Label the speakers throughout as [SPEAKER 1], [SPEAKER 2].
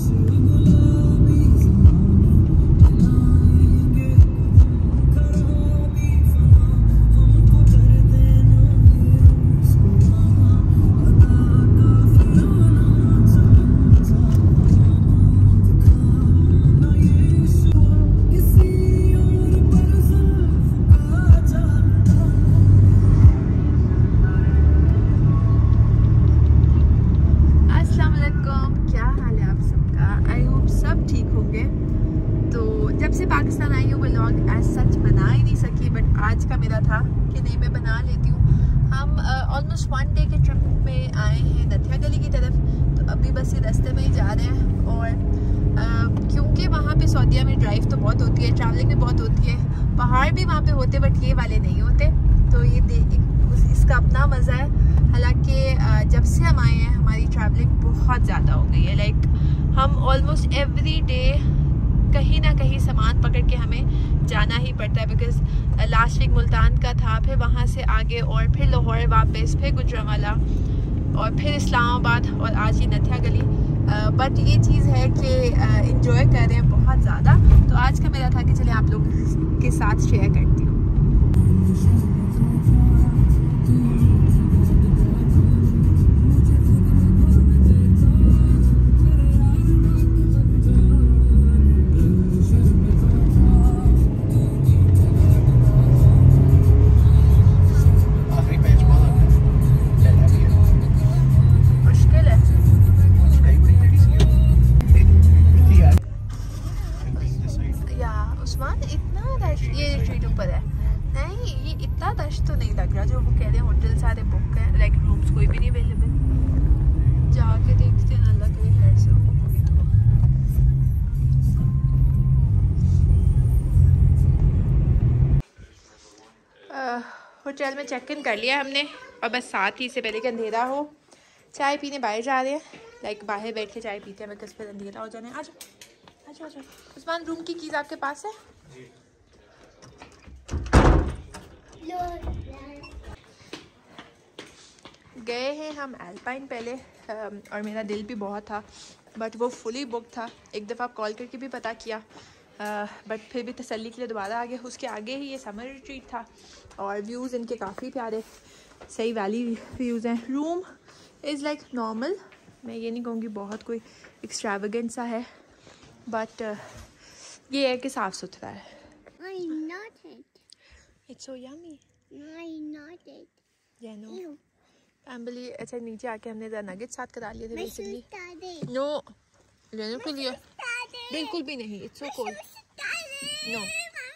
[SPEAKER 1] Almost 1 day के trip में आए हैं नथिया गली की तरफ। तो अभी बस ये रास्ते में ही जा रहे हैं और क्योंकि वहाँ पे सऊदीया में ड्राइव तो बहुत होती है, ट्रैवलिंग भी बहुत होती है, पहाड़ भी वहाँ पे होते बट ये वाले नहीं होते। तो ये इसका अपना मज़ा है। हालांकि जब से हम आए हैं हमारी ट्रैवलिंग बहुत ज़्यादा हो गई है। लाइक हम ऑलमोस्ट एवरी डे कहीं ना कहीं सामान पकड़ के हमें जाना ही पड़ता है। बिकॉज लास्ट वीक मुल्तान का था, फिर वहाँ से आगे और फिर लाहौर वापस, फिर गुजरांवाला और फिर इस्लामाबाद और आज ही नथिया गली। बट ये चीज़ है कि इंजॉय कर रहे हैं बहुत ज़्यादा। तो आज का मेरा था कि चलिए आप लोग के साथ शेयर करती हूँ। तो नहीं लग रहा जो वो कह रहे हैं। होटल सारे बुक हैं, लाइक रूम्स कोई भी नहीं अवेलेबल। जाके देखते ना लगे है ऐसे होटल में चेक इन कर लिया हमने और बस साथ ही से पहले कि अंधेरा हो चाय पीने बाहर जा रहे हैं। लाइक बाहर बैठ के चाय पीते हैं बिकॉज फिर अंधेरा हो जाने। आज अच्छा अच्छा उस्मान, रूम की कीज़ आपके पास है? गए हैं हम एल्पाइन पहले और मेरा दिल भी बहुत था बट वो फुली बुक था। एक दफ़ा कॉल करके भी पता किया बट फिर भी तसल्ली के लिए दोबारा आ गए। उसके आगे ही ये समर रिट्रीट था और व्यूज़ इनके काफ़ी प्यारे सही वैली व्यूज़ हैं। रूम इज़ लाइक नॉर्मल, मैं ये नहीं कहूँगी बहुत कोई एक्स्ट्रावेगेंट सा है बट ये है कि साफ़ सुथरा है। It's so yummy. Yeah, no. एम्बली अच्छा नीचे आके हमने नगेट साथ करा लिए थे बेसिकली। नो लेने के लिए बिल्कुल भी नहीं। It's so cold. नो।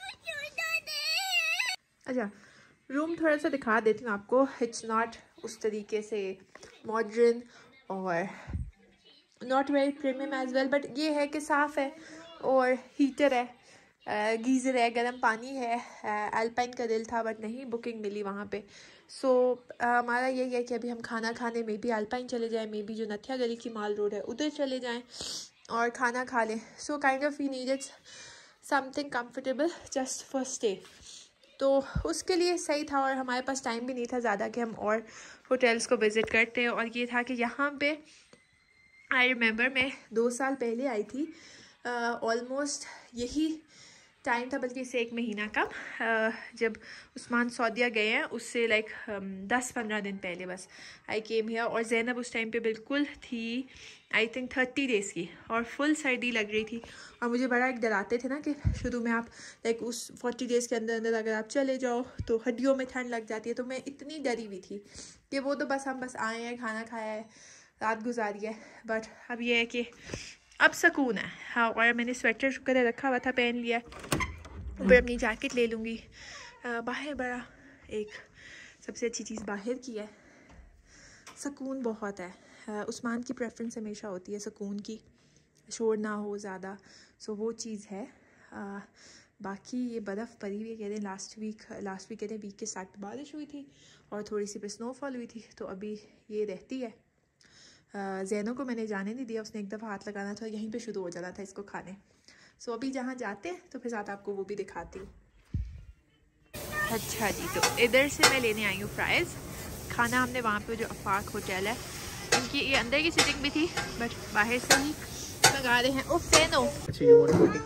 [SPEAKER 1] अच्छा रूम थोड़ा सा दिखा देती हूँ आपको। इट्स नॉट उस तरीके से मॉडर्न और not very premium as well but ये है कि साफ़ है और हीटर है, गीज़र है, गर्म पानी है। एल्पाइन का दिल था बट नहीं बुकिंग मिली वहाँ पे। सो हमारा यही है कि अभी हम खाना खाने में भी एल्पाइन चले जाएं, मे बी जो नथिया गली की माल रोड है उधर चले जाएं और खाना खा लें। So kind of we needed something comfortable just for stay. तो उसके लिए सही था और हमारे पास टाइम भी नहीं था ज़्यादा कि हम और होटल्स को विज़िट करते हैं। और ये था कि यहाँ पे आई रिमेंबर मैं 2 साल पहले आई थी। ऑलमोस्ट यही टाइम था, बल्कि इससे 1 महीना कम, जब उस्मान सऊदीया गए हैं उससे लाइक 10-15 दिन पहले बस आई केम हियर। और ज़ैनब उस टाइम पे बिल्कुल थी आई थिंक 30 डेज़ की और फुल सर्दी लग रही थी। और मुझे बड़ा एक डराते थे ना कि शुरू में आप लाइक उस 40 डेज़ के अंदर अंदर अगर आप चले जाओ तो हड्डियों में ठंड लग जाती है। तो मैं इतनी डरी हुई थी कि वो तो बस हम बस आए हैं, खाना खाया है, रात गुजारी है। बट अब ये है कि अब सुकून है। हाँ, और मैंने स्वेटर शुक्र रखा हुआ था, पहन लिया। ऊपर अपनी जैकेट ले लूँगी। बाहर बड़ा एक सबसे अच्छी चीज़ बाहर की है, सुकून बहुत है। उस्मान की प्रेफरेंस हमेशा होती है सुकून की, शोर ना हो ज़्यादा। सो वो चीज़ है। बाकी ये बर्फ़ पड़ी हुई है, कह रहे लास्ट वीक कह रहे वीक के स्टार्ट में बारिश हुई थी और थोड़ी सी पे स्नोफॉल हुई थी। तो अभी ये रहती है। ज़ैनो को मैंने जाने नहीं दिया, उसने एक दफ़ा हाथ लगाना था, यहीं पे शुरू हो जाना था इसको खाने। सो अभी जहाँ जाते हैं तो फिर साथ आपको वो भी दिखाती हूँ। अच्छा जी, तो इधर से मैं लेने आई हूँ फ्राइज़। खाना हमने वहाँ पे जो अफाक होटल है इनकी ये अंदर की सिटिंग भी थी बट बाहर से ही लगा रहे हैं। उफ ज़ैनो।
[SPEAKER 2] अच्छा ये मोटी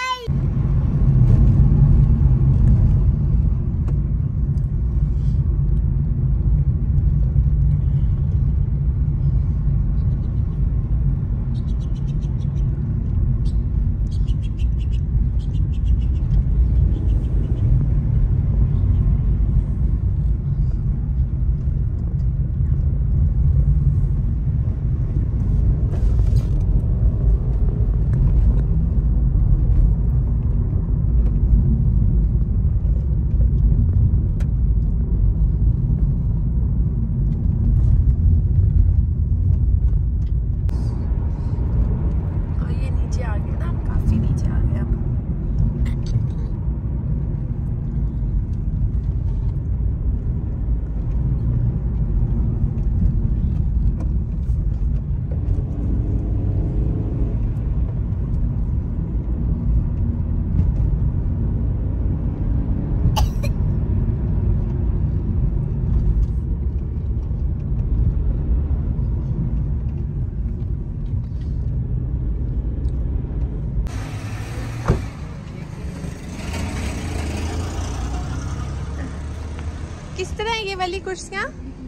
[SPEAKER 1] किस तरह है ये वाली कुर्सियाँ?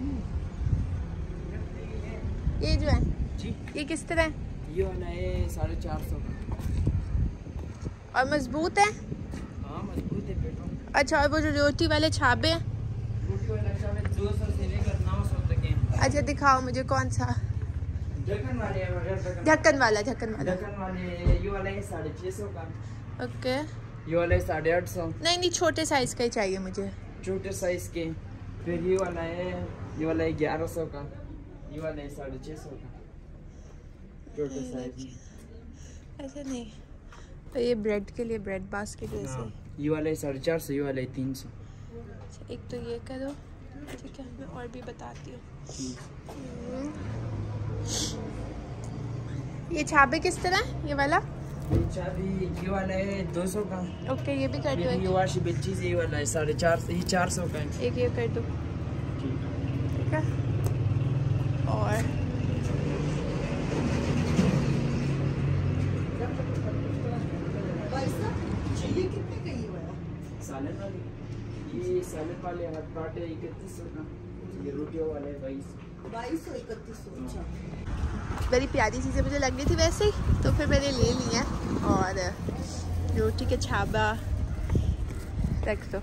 [SPEAKER 1] ये जो है
[SPEAKER 2] जी
[SPEAKER 1] ये किस तरह है?
[SPEAKER 2] ये वाला है 450
[SPEAKER 1] और मजबूत है?
[SPEAKER 2] हाँ मजबूत है पेट्रोल।
[SPEAKER 1] अच्छा, और वो जो रोटी वाले छाबे हैं?
[SPEAKER 2] रोटी वाला छाबे 200 से लेकर 900 तक है।
[SPEAKER 1] अच्छा दिखाओ मुझे कौन सा।
[SPEAKER 2] ढक्कन वाले
[SPEAKER 1] ढक्कन वाला
[SPEAKER 2] ढक्कन वाले ये वाला है 650 का।
[SPEAKER 1] ओके।
[SPEAKER 2] ये वाला है 850।
[SPEAKER 1] नहीं छोटे साइज का ही चाहिए मुझे।
[SPEAKER 2] छोटे साइज के। फिर ये वाला है 1100 का। ये वाला है 650 का छोटे साइज।
[SPEAKER 1] ऐसा नहीं तो ये ब्रेड के लिए ब्रेड बास्केट जैसे।
[SPEAKER 2] ये वाला है 450, ये वाला है 300।
[SPEAKER 1] अच्छा एक तो ये करो, ठीक है मैं और भी बताती हूँ। ये छाबे किस तरह? ये वाला
[SPEAKER 2] ये वाला है 200 का।
[SPEAKER 1] ओके ये भी कर दो।
[SPEAKER 2] ये वाशी बेचीज ये वाला है 450, ये 400 का है।
[SPEAKER 1] एक ये कर दो, ठीक है। और
[SPEAKER 3] ये कितने का ये वाला?
[SPEAKER 2] सालन वाले, ये सालन वाले हाथ काटे 3100 का। ये रोटियों वाले 2200
[SPEAKER 3] 3100। अच्छा
[SPEAKER 1] बड़ी प्यारी चीज़ें मुझे लग रही थी वैसे ही, तो फिर मैंने ले लिया। और रोटी के छाबा रख दो।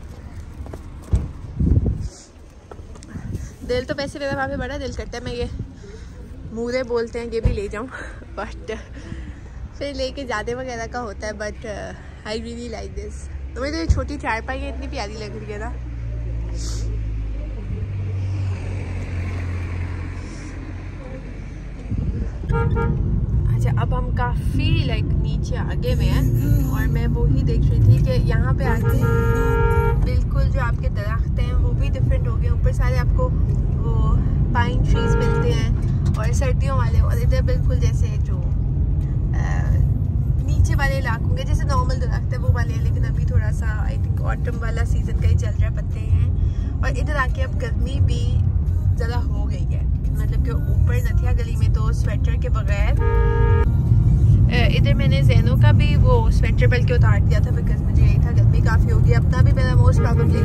[SPEAKER 1] दिल तो वैसे मेरा वहाँ पे बड़ा दिल करता है मैं ये मूरे बोलते हैं ये भी ले जाऊँ, बट फिर लेके ज़्यादा वगैरह का होता है। But I really like this. तो मुझे ये छोटी चारपाई है इतनी प्यारी लग रही है ना। अच्छा अब हम काफ़ी लाइक नीचे आगे में हैं और मैं वो ही देख रही थी कि यहाँ पे आके बिल्कुल जो आपके दरख्त हैं वो भी डिफरेंट हो गए। ऊपर सारे आपको वो पाइन ट्रीज मिलते हैं और सर्दियों वाले, और इधर बिल्कुल जैसे जो नीचे वाले इलाकों के जैसे नॉर्मल दरख्त है वो वाले हैं, लेकिन अभी थोड़ा सा आई थिंक ऑटम वाला सीज़न का ही चल रहा है, पत्ते हैं। और इधर आके अब गर्मी भी ज़्यादा हो गई है, मतलब कि ऊपर नथिया गली में तो स्वेटर के बगैर। इधर मैंने ज़ैनो का भी वो स्वेटर बल्कि उतार दिया था बिकॉज मुझे यही था गर्मी काफ़ी होगी। अपना भी मेरा मोस्ट प्रॉबेबली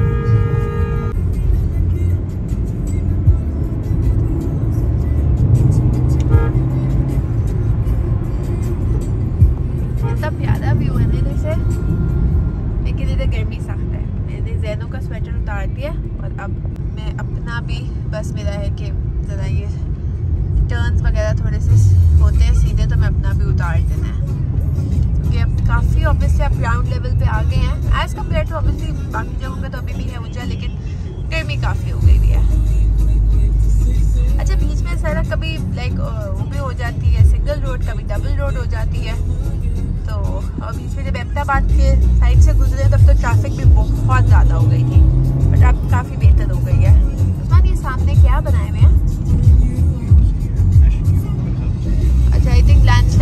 [SPEAKER 1] इतना प्यारा व्यू है ना इधर से, लेकिन इधर गर्मी सख्त है। मैंने ज़ैनो का स्वेटर उतार दिया और अब मैं अपना भी बस मेरा है कि ज़रा ये टर्न्स वगैरह थोड़े से होते हैं सीधे, तो मैं अपना भी उतार देना है क्योंकि अब काफ़ी ऑब्वियसली आप ग्राउंड लेवल पे आ गए हैं एज़ कम्पेयर टू ऑब्वियसली बाकी जगहों पे। तो अभी भी है ऊंचा, लेकिन गर्मी काफ़ी हो गई भी है। अच्छा बीच में सड़क कभी लाइक वो भी हो जाती है सिंगल रोड, कभी डबल रोड हो जाती है। तो और बीच में जब अहमदाबाद के साइड से गुजरे तब तो ट्रैफिक भी बहुत ज़्यादा हो गई थी, बट अब काफ़ी बेहतर हो गई है। उस्मान ये सामने क्या बनाए हुए हैं? अच्छा आई थिंक लैंडस्लाइड